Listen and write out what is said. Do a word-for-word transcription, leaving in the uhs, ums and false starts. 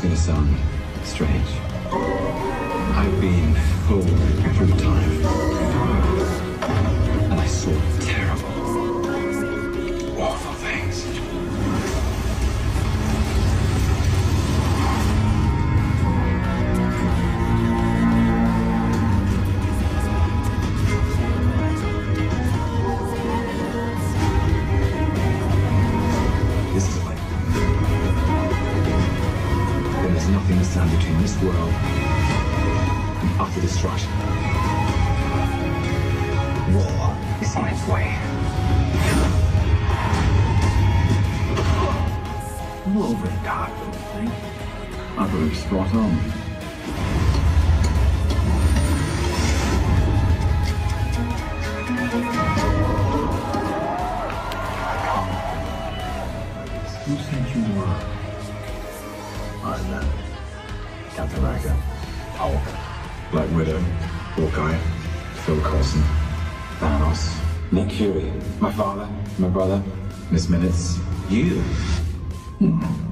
gonna sound strange. I've been forward through time, and I saw terrible, awful things. This is like there is nothing to stand between this world and utter destruction. War is on its way. A little bit dark, don't you think? I thought it was spot on. Who said you were? I'm uh, Captain America, Hulk, Black Widow, Hawkeye, Phil Coulson, Thanos, Nick Fury, my father, my brother, Miss Minutes, you. Hmm.